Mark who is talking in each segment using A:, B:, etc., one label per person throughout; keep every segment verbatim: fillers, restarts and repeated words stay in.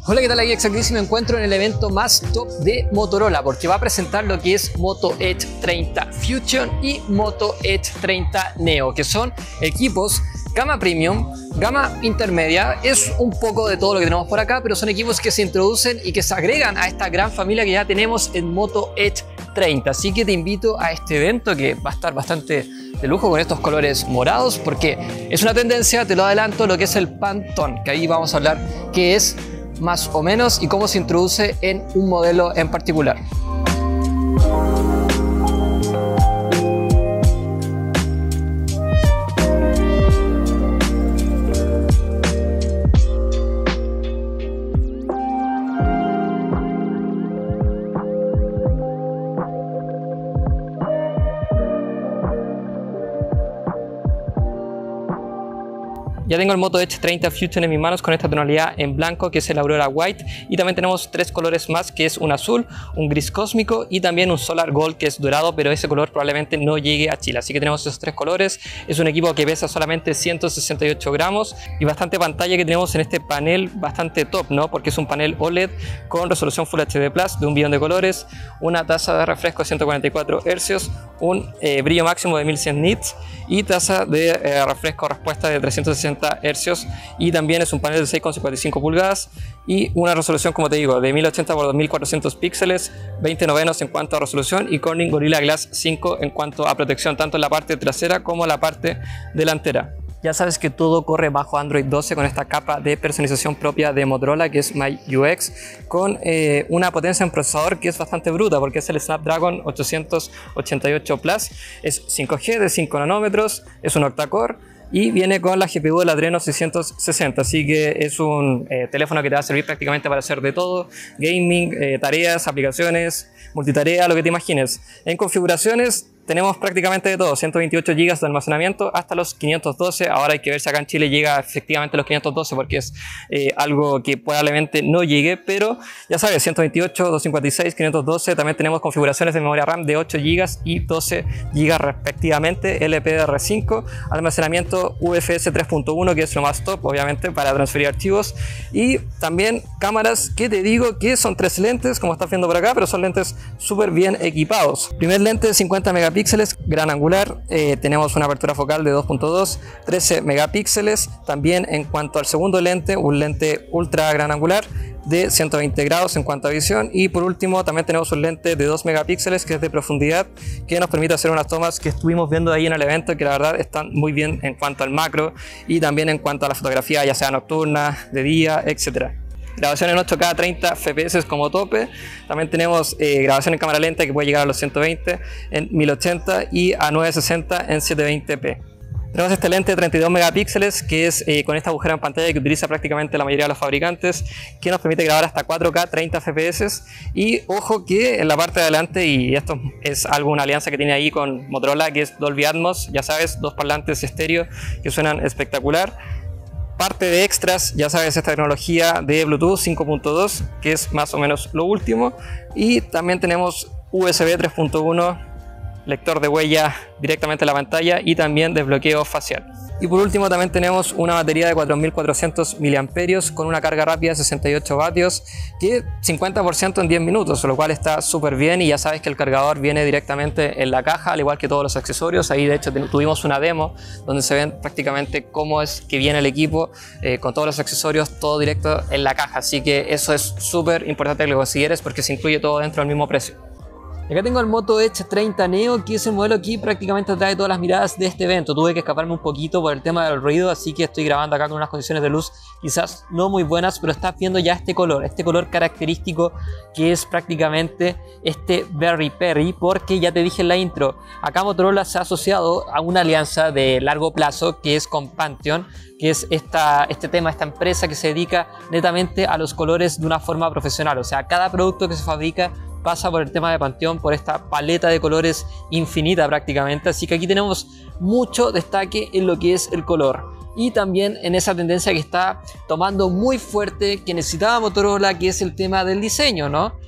A: Hola, ¿qué tal? Aquí exactísimo me encuentro en el evento más top de Motorola porque va a presentar lo que es Moto Edge treinta Fusion y Moto Edge treinta Neo, que son equipos gama premium, gama intermedia. Es un poco de todo lo que tenemos por acá, pero son equipos que se introducen y que se agregan a esta gran familia que ya tenemos en Moto Edge treinta. Así que te invito a este evento que va a estar bastante de lujo con estos colores morados, porque es una tendencia, te lo adelanto, lo que es el Pantone, que ahí vamos a hablar qué es más o menos y cómo se introduce en un modelo en particular. Ya tengo el Moto Edge treinta Fusion en mis manos con esta tonalidad en blanco, que es el Aurora White, y también tenemos tres colores más, que es un azul, un gris cósmico y también un Solar Gold, que es dorado, pero ese color probablemente no llegue a Chile. Así que tenemos esos tres colores. Es un equipo que pesa solamente ciento sesenta y ocho gramos y bastante pantalla que tenemos en este panel bastante top, ¿no? Porque es un panel O L E D con resolución Full H D Plus de un billón de colores, una tasa de refresco de ciento cuarenta y cuatro hercios, un eh, brillo máximo de mil cien nits y tasa de eh, refresco respuesta de trescientos sesenta hercios, y también es un panel de seis coma cincuenta y cinco pulgadas y una resolución, como te digo, de mil ochenta por dos mil cuatrocientos píxeles, veinte novenos en cuanto a resolución, y Corning Gorilla Glass cinco en cuanto a protección tanto en la parte trasera como en la parte delantera. Ya sabes que todo corre bajo Android doce con esta capa de personalización propia de Motorola, que es MyUX, con eh, una potencia en procesador que es bastante bruta, porque es el Snapdragon ochocientos ochenta y ocho Plus, es cinco G de cinco nanómetros, es un octa-core y viene con la G P U del Adreno seiscientos sesenta, así que es un eh, teléfono que te va a servir prácticamente para hacer de todo: gaming, eh, tareas, aplicaciones, multitarea, lo que te imagines. En configuraciones tenemos prácticamente de todo, ciento veintiocho gigas de almacenamiento hasta los quinientos doce. Ahora hay que ver si acá en Chile llega efectivamente a los quinientos doce, porque es eh, algo que probablemente no llegue, pero ya sabes, ciento veintiocho, doscientos cincuenta y seis, quinientos doce. También tenemos configuraciones de memoria RAM de ocho gigas y doce gigas respectivamente, L P D R cinco, almacenamiento U F S tres punto uno, que es lo más top obviamente para transferir archivos, y también cámaras, que te digo que son tres lentes como estás viendo por acá, pero son lentes súper bien equipados. Primer lente de cincuenta megapíxeles, gran angular, eh, tenemos una apertura focal de dos punto dos, trece megapíxeles. También en cuanto al segundo lente, un lente ultra gran angular de ciento veinte grados en cuanto a visión, y por último también tenemos un lente de dos megapíxeles que es de profundidad, que nos permite hacer unas tomas que estuvimos viendo ahí en el evento, que la verdad están muy bien en cuanto al macro y también en cuanto a la fotografía, ya sea nocturna, de día, etcétera. Grabación en ocho K a treinta F P S como tope. También tenemos eh, grabación en cámara lenta que puede llegar a los ciento veinte en mil ochenta y a novecientos sesenta en setecientos veinte p. Tenemos este lente de treinta y dos megapíxeles que es eh, con esta agujera en pantalla que utiliza prácticamente la mayoría de los fabricantes, que nos permite grabar hasta cuatro K treinta F P S. Y ojo que en la parte de adelante, y esto es algo, una alianza que tiene ahí con Motorola, que es Dolby Atmos, ya sabes, dos parlantes estéreo que suenan espectacular. Parte de extras, ya sabes, esta tecnología de Bluetooth cinco punto dos, que es más o menos lo último, y también tenemos U S B tres punto uno, lector de huella directamente en la pantalla y también desbloqueo facial. Y por último también tenemos una batería de cuatro mil cuatrocientos miliamperios con una carga rápida de sesenta y ocho vatios, que cincuenta por ciento en diez minutos, lo cual está súper bien. Y ya sabes que el cargador viene directamente en la caja, al igual que todos los accesorios. Ahí de hecho tuvimos una demo donde se ven prácticamente cómo es que viene el equipo eh, con todos los accesorios, todo directo en la caja. Así que eso es súper importante que lo consideres, porque se incluye todo dentro del mismo precio. Acá tengo el Moto Edge treinta Neo, que es el modelo que prácticamente atrae todas las miradas de este evento. Tuve que escaparme un poquito por el tema del ruido, así que estoy grabando acá con unas condiciones de luz quizás no muy buenas, pero estás viendo ya este color, este color característico que es prácticamente este Berry Perry, porque ya te dije en la intro, acá Motorola se ha asociado a una alianza de largo plazo que es con Pantone, que es esta, este tema, esta empresa que se dedica netamente a los colores de una forma profesional. O sea, cada producto que se fabrica pasa por el tema de Pantone, por esta paleta de colores infinita prácticamente. Así que aquí tenemos mucho destaque en lo que es el color. Y también en esa tendencia que está tomando muy fuerte, que necesitaba Motorola, que es el tema del diseño, ¿no?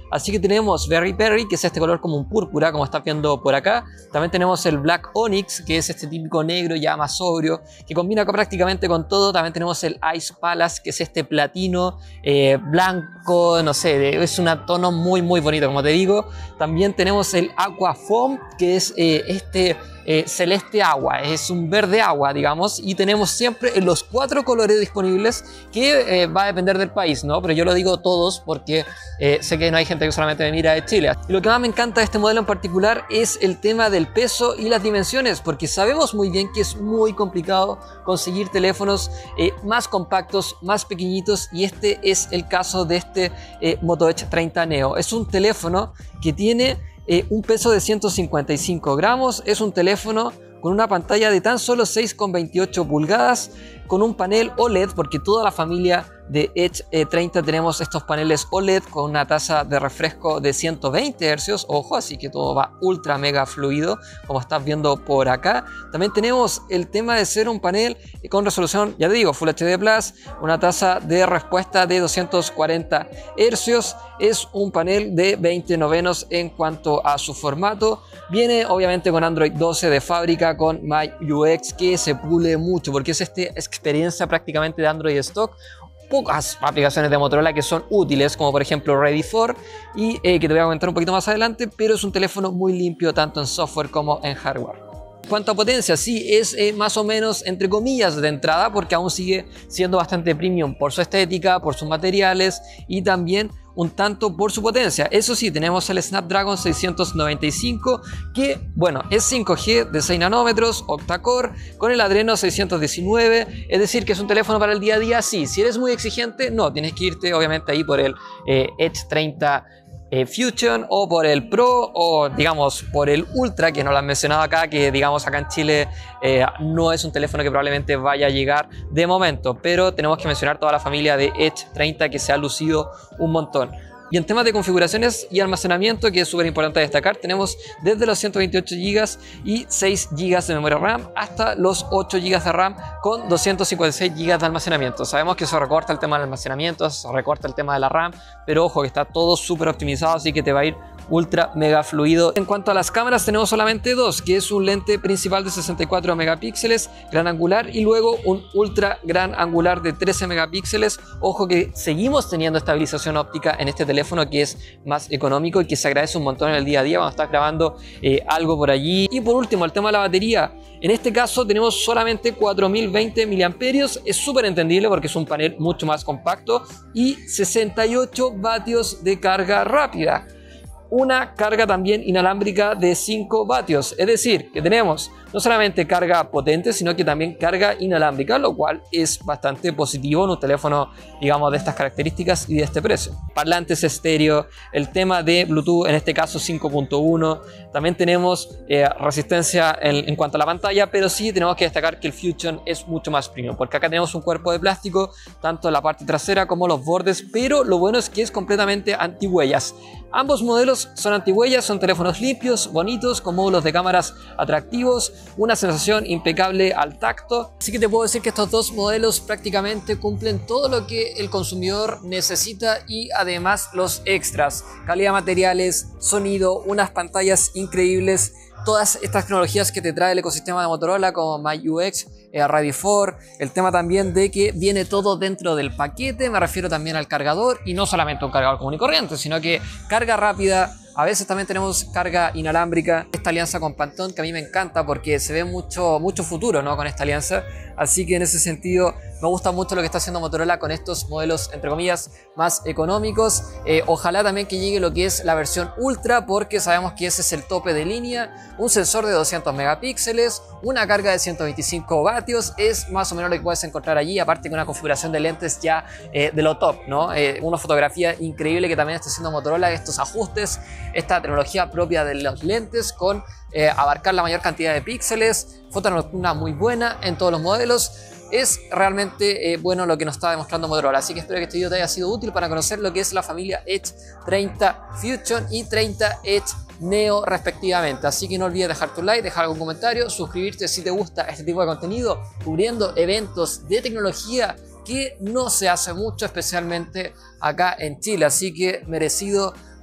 A: Así que tenemos Berry Berry, que es este color como un púrpura, como estás viendo por acá. También tenemos el Black Onyx, que es este típico negro ya más sobrio, que combina prácticamente con todo. También tenemos el Ice Palace, que es este platino eh, blanco, no sé, es un tono muy muy bonito, como te digo. También tenemos el Aqua Foam, que es eh, este eh, celeste agua, es un verde agua, digamos, y tenemos siempre en los cuatro colores disponibles, que eh, va a depender del país, ¿no? Pero yo lo digo todos porque eh, sé que no hay gente que solamente me mira de Chile. Y lo que más me encanta de este modelo en particular es el tema del peso y las dimensiones, porque sabemos muy bien que es muy complicado conseguir teléfonos eh, más compactos, más pequeñitos, y este es el caso de este eh, Moto Edge treinta Neo. Es un teléfono que tiene eh, un peso de ciento cincuenta y cinco gramos, es un teléfono con una pantalla de tan solo seis coma veintiocho pulgadas, con un panel O L E D, porque toda la familia de Edge treinta tenemos estos paneles O L E D con una tasa de refresco de ciento veinte hercios, ojo, así que todo va ultra mega fluido, como estás viendo por acá. También tenemos el tema de ser un panel con resolución, ya te digo, Full H D Plus, una tasa de respuesta de doscientos cuarenta hercios, es un panel de veinte novenos en cuanto a su formato. Viene obviamente con Android doce de fábrica, con MyUX, que se pule mucho porque es esta experiencia prácticamente de Android stock. Pocas aplicaciones de Motorola que son útiles, como por ejemplo Ready for, y eh, que te voy a comentar un poquito más adelante, pero es un teléfono muy limpio tanto en software como en hardware. En cuanto a potencia, sí, es eh, más o menos entre comillas de entrada, porque aún sigue siendo bastante premium por su estética, por sus materiales y también un tanto por su potencia. Eso sí, tenemos el Snapdragon seiscientos noventa y cinco, que bueno, es cinco G de seis nanómetros, octa-core, con el Adreno seiscientos diecinueve, es decir, que es un teléfono para el día a día, sí. Si eres muy exigente, no, tienes que irte obviamente ahí por el eh, Edge treinta Eh, Fusion, o por el Pro, o digamos por el Ultra, que no lo han mencionado acá, que digamos acá en Chile eh, no es un teléfono que probablemente vaya a llegar de momento, pero tenemos que mencionar toda la familia de Edge treinta, que se ha lucido un montón. Y en temas de configuraciones y almacenamiento, que es súper importante destacar, tenemos desde los ciento veintiocho gigas y seis gigas de memoria RAM hasta los ocho gigas de RAM con doscientos cincuenta y seis gigas de almacenamiento. Sabemos que se recorta el tema del almacenamiento, se recorta el tema de la RAM, pero ojo que está todo súper optimizado, así que te va a ir ultra mega fluido. En cuanto a las cámaras, tenemos solamente dos, que es un lente principal de sesenta y cuatro megapíxeles gran angular y luego un ultra gran angular de trece megapíxeles. Ojo que seguimos teniendo estabilización óptica en este teléfono, que es más económico y que se agradece un montón en el día a día cuando estás grabando eh, algo por allí. Y por último, el tema de la batería. En este caso tenemos solamente cuatro mil veinte miliamperios, es súper entendible porque es un panel mucho más compacto, y sesenta y ocho vatios de carga rápida. Una carga también inalámbrica de cinco vatios, es decir, que tenemos no solamente carga potente, sino que también carga inalámbrica, lo cual es bastante positivo en un teléfono, digamos, de estas características y de este precio. Parlantes estéreo, el tema de Bluetooth, en este caso cinco punto uno, también tenemos eh, resistencia en, en cuanto a la pantalla, pero sí tenemos que destacar que el Fusion es mucho más premium, porque acá tenemos un cuerpo de plástico, tanto en la parte trasera como los bordes, pero lo bueno es que es completamente antihuellas. Ambos modelos son antihuellas, son teléfonos limpios, bonitos, con módulos de cámaras atractivos, una sensación impecable al tacto. Así que te puedo decir que estos dos modelos prácticamente cumplen todo lo que el consumidor necesita, y además los extras: calidad de materiales, sonido, unas pantallas increíbles, todas estas tecnologías que te trae el ecosistema de Motorola como MyUX, eh, Ready for, el tema también de que viene todo dentro del paquete, me refiero también al cargador, y no solamente un cargador común y corriente, sino que carga rápida. A veces también tenemos carga inalámbrica. Esta alianza con Pantone, que a mí me encanta porque se ve mucho, mucho futuro, ¿no?, con esta alianza. Así que en ese sentido me gusta mucho lo que está haciendo Motorola con estos modelos, entre comillas, más económicos. Eh, ojalá también que llegue lo que es la versión Ultra, porque sabemos que ese es el tope de línea. Un sensor de doscientos megapíxeles, una carga de ciento veinticinco vatios, es más o menos lo que puedes encontrar allí, aparte con una configuración de lentes ya eh, de lo top, ¿no? Eh, una fotografía increíble que también está haciendo Motorola, estos ajustes, esta tecnología propia de los lentes con eh, abarcar la mayor cantidad de píxeles, foto nocturna muy buena en todos los modelos. Es realmente eh, bueno lo que nos está demostrando Motorola, así que espero que este video te haya sido útil para conocer lo que es la familia Edge treinta Fusion y treinta Edge Neo respectivamente. Así que no olvides dejar tu like, dejar algún comentario, suscribirte si te gusta este tipo de contenido cubriendo eventos de tecnología que no se hace mucho, especialmente acá en Chile, así que merecido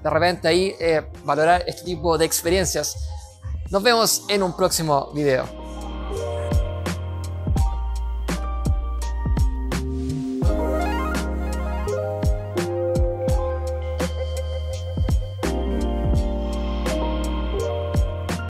A: de repente ahí eh, valorar este tipo de experiencias. Nos vemos en un próximo video.